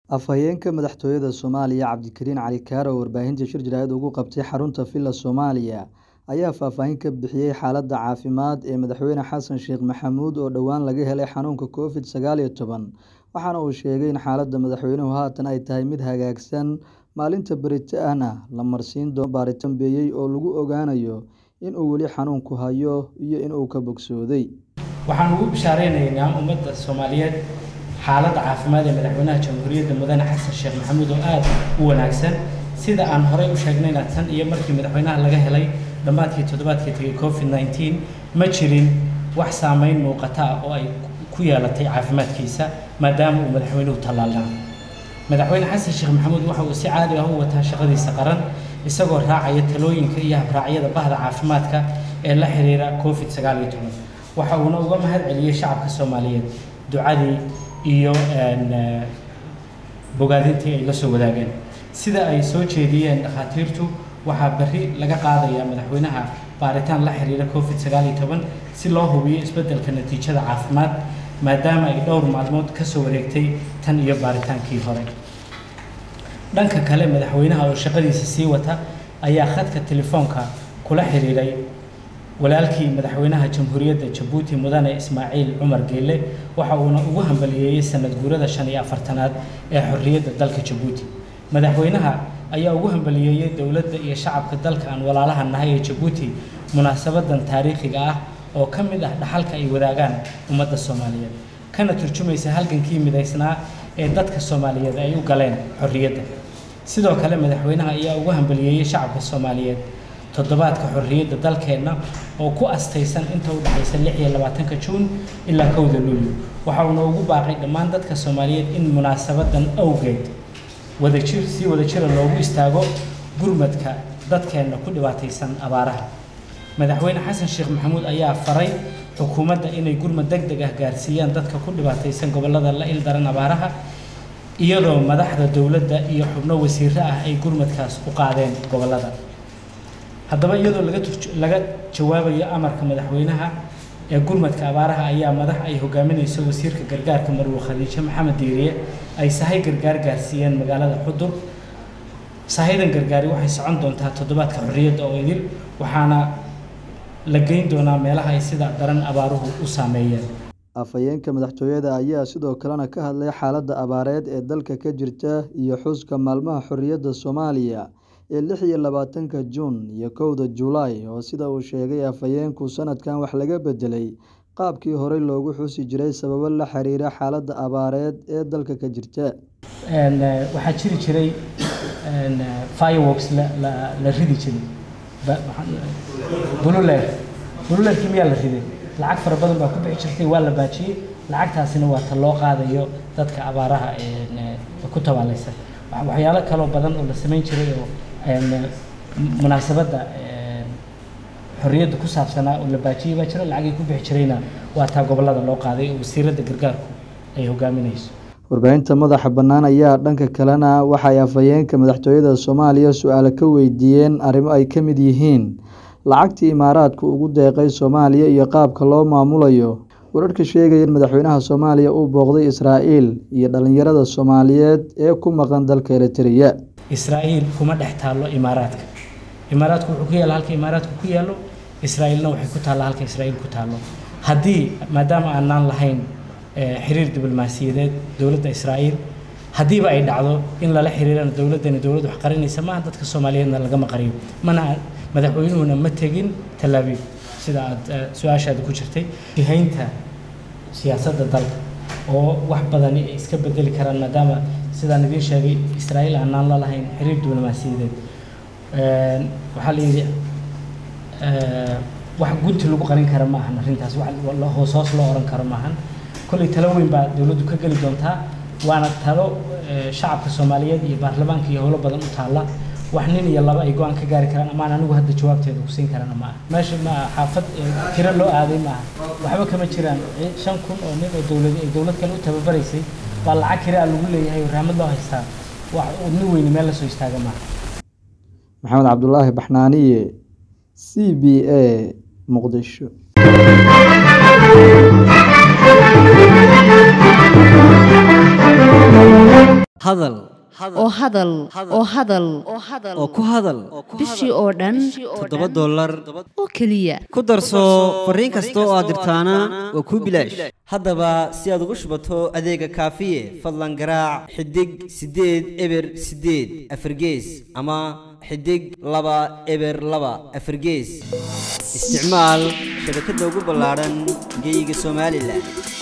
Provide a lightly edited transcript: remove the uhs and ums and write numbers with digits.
Afhayeenka madaxtooyada Soomaaliya Cabdikariin Cali Kaaro oo warbaahinta shir jaraa'id ugu qabtay xarunta Villa Soomaaliya ayaa faahfaahin ka bixiyay xaaladda caafimaad ee madaxweyne Xasan Sheekh Maxamuud oo dhowaan laga helay xanuunka Covid-19 waxaana uu sheegay in xaaladda madaxweynuhu haatan ay tahay mid hagaagsan maalinta beritaana la marsiin doono baaritaan beeyay oo lagu ogaanayo in uu weli xanuunku hayo iyo in uu ka bogsooday. waxaan ugu bishaareynaa ummadda Soomaaliyeed xaaladda caafimaad ee madaxweynaha jamhuuriyadda mudane Xasan Sheekh Maxamuud oo aad u wanaagsan sida aan horey u sheegnayna tan iyo markii madaxweynaha laga helay dhamaadkii toddobaadkii tagay Covid-19 ma jirin wax saameyn muuqata oo ay ku yeelatay caafimaadkiisa maadaama uu madaxweynuhu tallaalnaa. madaxweyne Xasan Sheekh Maxamuud waxa uu si caadi ah u wataa shaqadiisa qaran isagoo raacaya talooyinka iyo habraacyada bahda caafimaadka ee la xiriira Covid-19 waxa uuna uga mahad celiyay shacabka Soomaaliyeed ducadii iyo bogaadintii ay la soo wadaageen sida ay soo jeediyeen dhakhaatiirtu waxaa bari laga qaadayaa madaxweynaha baaritaan la xiriira Covid-19 si loo hubiyo isbeddelka natiijada caafimaad maadaama ay dhowr maalmood ka soo wareegtay tan iyo baaritaankii hore. dhanka kale madaxweynaha oo shaqadiisa sii wata ayaa khadka telefoonka kula xiriiray walaalkii madaxweynaha jamhuuriyadda Jabuuti mudane Ismaaciil Cumar Geelle waxa uuna ugu hambalyeeyay sanad guurada 45aad ee xorriyadda dalka Jabuuti. madaxweynaha ayaa ugu hambalyeeyay dawladda iyo shacabka dalka aan walaalaha nahay ee Jabuuti munaasabadan taariikhiga ah oo ka mid ah dhaxalka ay wadaagaan ummadda Soomaaliyeed kana turjumaysa halgankii midaysnaa ee dadka Soomaaliyeed ay u galeen xorriyadda. sidoo kale madaxweynaha ayaa ugu hambalyeeyay shacabka Soomaaliyeed toddobaadka xorriyadda dalkeena oo ku astaysan inta u dhaxaysa 26 Juun ilaa 1 Luulyo waxa uu ugu baaqay dhammaan dadka Soomaaliyeed in munaasabadan awgeed wadajir loogu istaago gurmadka dadkeena ku dhibaataysan abaaraha. madaxweyne Xasan Sheekh Maxamuud ayaa faray xukuumadda inay gurmad degdeg ah gaarsiiyaan dadka ku dhibaataysan gobollada la ildaran abaaraha iyadoo madaxda dawladda iyo xubno wasiirro ah ay gurmadkaas u qaadeen gobollada. haddaba iyadoo laga jawaabayo amarka madaxweynaha ee gurmadka abaaraha ayaa madax ay hogaaminayso wasiirka gargaarka Marwo Khadiija Maxamed Diiriye ay sahay gargaar gaarsiiyeen magaalada Xudur. sahaydan gargaari waxay socon doontaa toddobaadka xorriyadda oo idil waxaana la geyn doonaa meelaha ay sida daran abaaruhu u saameeyeen. Afhayeenka madaxtooyada ayaa sidoo kalena ka hadlay xaaladda abaareed ee dalka ka jirta iyo xuska maalmaha xorriyadda Soomaaliya ee 26 Juun iyo 1 Juulaay oo sida uu sheegay afhayeenku sanadkan wax laga bedelay qaabkii hore loogu xusi jiray sababo la xiriira xaaladda abaareed ee dalka ka jirta. waxaa jiri jiray fireworks la ridi jiray bululeer kimiya la riday lacag fara badan baa ku bixi jirtay waa la baajiyay lacagtaasina waa ta loo qaadayo dadka abaaraha ku tabaalaysan. waxyaalo kale badan oo la sameyn jiray oo munaasabadda xorriyadda ku saabsanaa oo la baajiyay baa jira lacag ay ku bixi jirayna waa taa gobollada loo qaaday oo wasiirada gargaarku ay hogaaminayso. warbaahinta madaxa bannaan ayaa dhanka kalena waxay afhayeenka madaxtooyada Soomaaliya su'aalo ka weydiiyeen arrimo ay ka mid yihiin lacagtii imaaraadku ugu deeqay Soomaaliya iyo qaabka loo maamulayo wararka sheegaya in madaxweynaha Soomaaliya uu booqday Israa'iil iyo dhalinyarada Soomaaliyeed ee ku maqan dalka Eritrea. Israa'iil kuma dhex taalo imaaraadka wuxuu ku yaala halka imaaraadku ku yaalo Israa'iilna waxay ku taala halka Israa'iil ku taalo. haddii maadaama aanan lahayn xiriir diblomaasiyadeed dawladda Israa'iil hadiiba ay dhacdo in la xiriirana dawladdu wax qarinaysa ma dadka Soomaaliyeedna laga maqariyo mana madaxweynuhuna ma tagin Tel Aviv sida aad su'aashaada ku jirtay jihaynta siyaasadda dalka oo wax badan ay iska bedeli karaan maadaama sidaan idin sheegay Israa'iil aanan la lahayn xiriir diblomaasiyadeed. waxaa la yiri wax gunti lagu qarin karo ma ahan arrintaas wax hoos loo oran karo ma ahan kulli talo weyn baa dawladdu ka gali doontaa waana talo shacabka Soomaaliyeed iyo baarlamaanka iyo howlo badan u taala wax nin iyo laba ay go'aan ka gaari karaan ama anigu hadda jawaabteeda ku siin karaan ma meesha ma xaafad tiro loo aaday ma waxba kama jiraan 5,000 oo nin oo dawlad kale u tababaraysay baa lacag kira lagu leeyahay raamad loo haystaa wax uu weyn meel la soo istaaga ma. Maxamed Cabdullaahi Baxnaaniye CBA Muqdisho. hadal oo hadal oo hadal oo ku hadal bishii oo dhan $7 oo keliya ku darso fariin kasta oo aad dirtaana waa kuu bilaash haddaba si aad ugu shubato adeega kaafiye fadlan garaac xidig 8 eber 8 afargees ama xidig 2 eber 2 afargees isticmaal shabakadda ugu ballaaran geyga Soomaaliland